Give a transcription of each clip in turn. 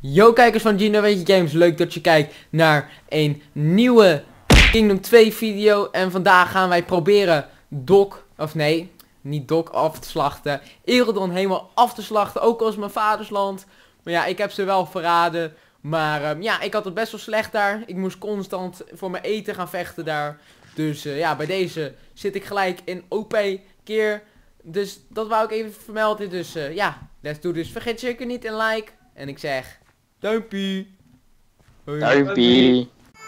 Yo kijkers van Gino Weet Je Games, leuk dat je kijkt naar een nieuwe Kingdom 2 video. En vandaag gaan wij proberen niet Doc af te slachten, Eredon helemaal af te slachten, ook als mijn vadersland. Maar ja, ik heb ze wel verraden. Maar ja, ik had het best wel slecht daar. Ik moest constant voor mijn eten gaan vechten daar. Dus ja, bij deze zit ik gelijk in OP keer. Dus dat wou ik even vermelden. Dus ja, let's do this. Vergeet zeker niet een like. En ik zeg, duimpie. Duimpie.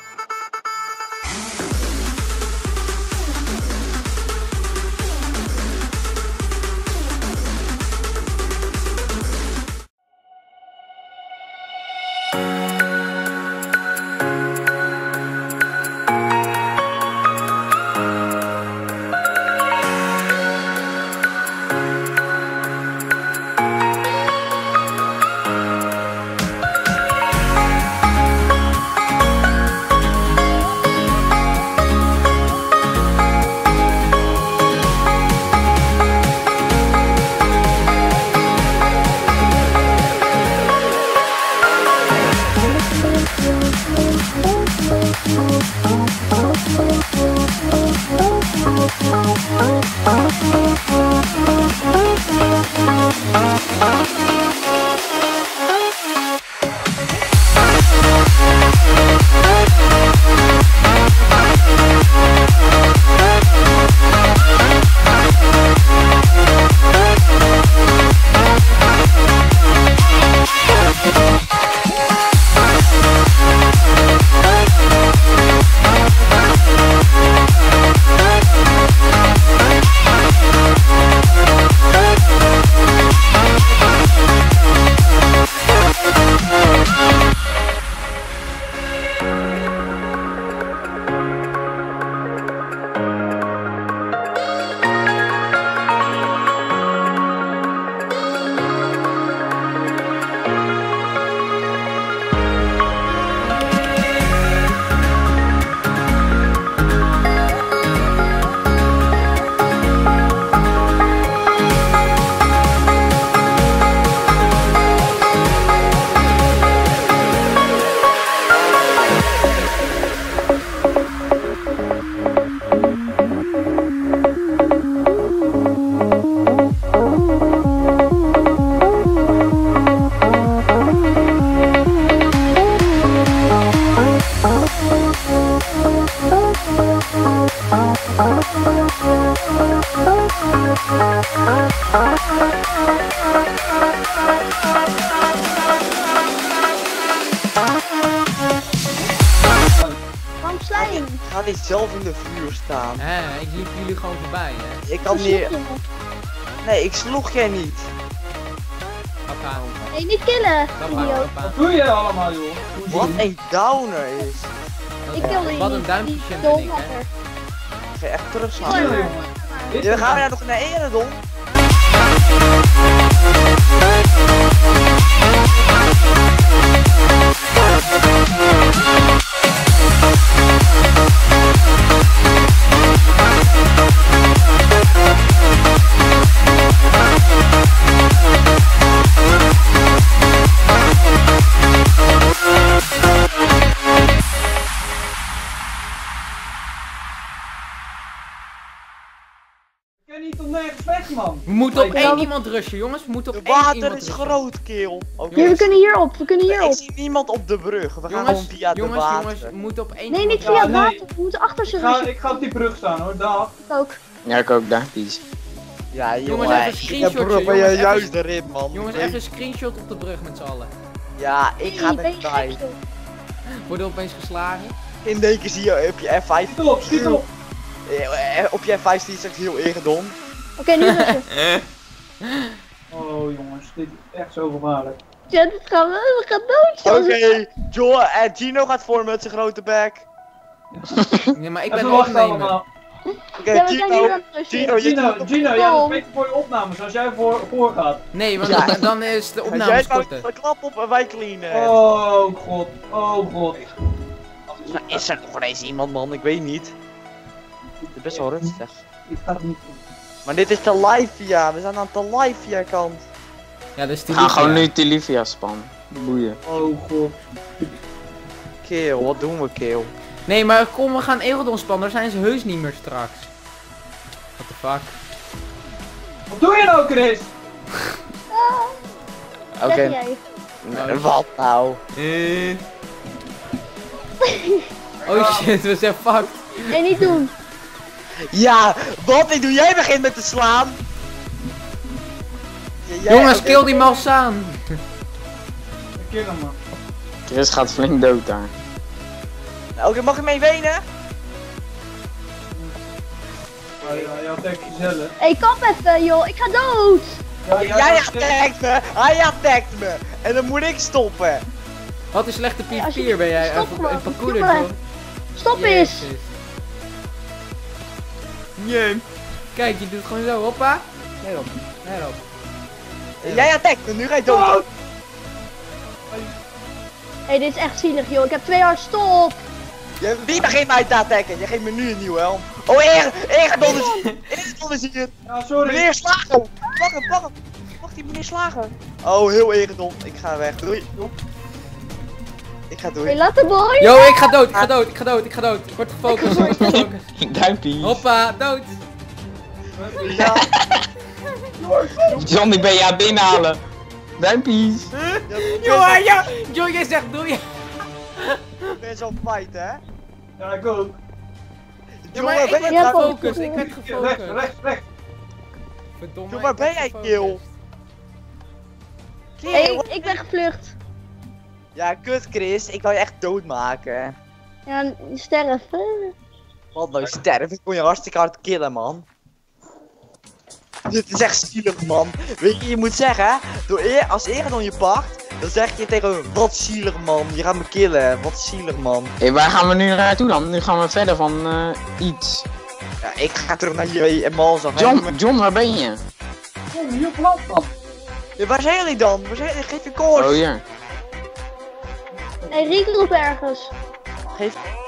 Ga niet zelf in de vuur staan. Ik liep jullie gewoon voorbij, hè. Ik kan niet. Nee, ik sloeg jij niet. Papa. Nee, niet killen, idioot. Wat doe je allemaal, joh? Wat een downer is. Ik kilde je Wat een niet, duimpje die ben ik, dolhakker. hè. Ga je echt terug Oh, staan? ja. We gaan weer nog naar Eredon. Ik kan niet om nergens weg, man. We moeten op Ik één wil- iemand rushen, jongens. We moeten op Het één water iemand is rushen. groot, keel. Oké. Nee, we kunnen hierop, we kunnen Ik hierop. zie niemand op de brug. We gaan Jongens, gewoon via de water. jongens, we moeten op één Nee, iemand niet via het Ja, nee. water, we moeten achter ze Ik ga op die brug staan, hoor. Dag. ook. Ja, ik ook daar. Ja, Jongens, jongen. even een screenshotje, ben je jongens, even- juist erin, man. Jongens, even een screenshot op de brug met z'n allen. Ja, ik ga ben er je gek, bij. joh. Worden opeens geslagen. In één keer zie je op je F5. Schiet op, schiet op. Op je F5 zie je straks heel Eredon. Oké, nu rustig. Oh, jongens. Dit is echt zo gevaarlijk. Ja, dit gaan we gaan dood. Oké, Gino gaat voor met zijn grote bek. Nee, maar ik ben Even wachten opnemer. allemaal. Oké, Ja, we zijn hier Gino. aan het rushen. Gino, Gino, ja, dat is beter voor je opnames als jij voor gaat. Nee, want Ja. dan is de Jij opname houdt korter. een klap op en wij cleanen. Oh god, oh god. Nou, is er nog eens iemand, man? Ik weet niet. Het is best wel rustig. Dit gaat niet goed. Maar dit is de live via. We zijn aan de live via kant. Ja, dat is We die gaan gewoon Livia. nu Tilivia spannen. Boeien. Oh god. Kill, wat doen we, kill? Nee, maar kom, we gaan Erodon spannen. Daar zijn ze heus niet meer straks. What the fuck? Wat doe je nou, Chris? Oké. Zeg jij. Wat nou? Oh shit, we zijn fucked. Nee, niet doen. Ja, wat ik doe? Jij begint met te slaan. Ja, jij- Jongens, oké. kill die Malsaan. Ik kill hem, man. Chris gaat flink dood daar. Oké, mag ik mee wenen? Ja, denk jezelf. Hé, kap even, joh. Ik ga dood. Jij attackt me, hij attackt me. En dan moet ik stoppen. Wat een slechte Hey, als je- PvP'er ben jij. stop Een gewoon, parcours'er, jongen. joh. Stop eens. Jezus. Nee. Kijk, je doet het gewoon zo. Hoppa. Daarop. Daarop. Jij attackt me, nu ga je dood. Hé, dit is echt zielig, joh. Ik heb 2 hard stop. Wie begint mij te attacken? Je geeft me nu een nieuwe helm. Oh, Eerdon is hier. Eerdon is hier. Ja, sorry. Meneer Slager. Pak hem, pak hem. Pak die meneer Slager. Oh, heel Eerdon. Ik ga weg. Doei. Ik ga Hé, doei. laat de boy. Yo, ik ga dood. Ik ga dood. Ik ga dood. Ik ga dood. Ik word gefocust. Ik word gefocust. Duimpie. Hoppa, dood. Ja. John, ik ben je aan het binnenhalen. Duimpies. Joh, ja. Joh, jij zegt doei. Ik ben zo'n fight, hè? Ja, ik ook. Ja, maar ik ben werd je Ja, gefocust. Ik werd Rechts, gefocust. rechts. Verdomme. Joh, waar ik ben werd jij, gefocust. kill? Hé, ik ben gevlucht. Ja, kut Chris. Ik wou je echt doodmaken. Ja, sterven. Wat nou sterven? Ik kon je hartstikke hard killen, man. Dit is echt zielig, man. Weet je, je moet zeggen, als Eredon je pakt, dan zeg je tegen hem, wat zielig, man. Je gaat me killen, wat zielig, man. Hey, waar gaan we nu naartoe dan? Nu gaan we verder van iets. Ja, ik ga terug naar je Malzaf. John, waar ben je? Oh, hier plat, man. Ja, waar zijn jullie dan? Waar zijn jullie? Geef je koers. Oh hier. Hé, Riek roept ergens. Geef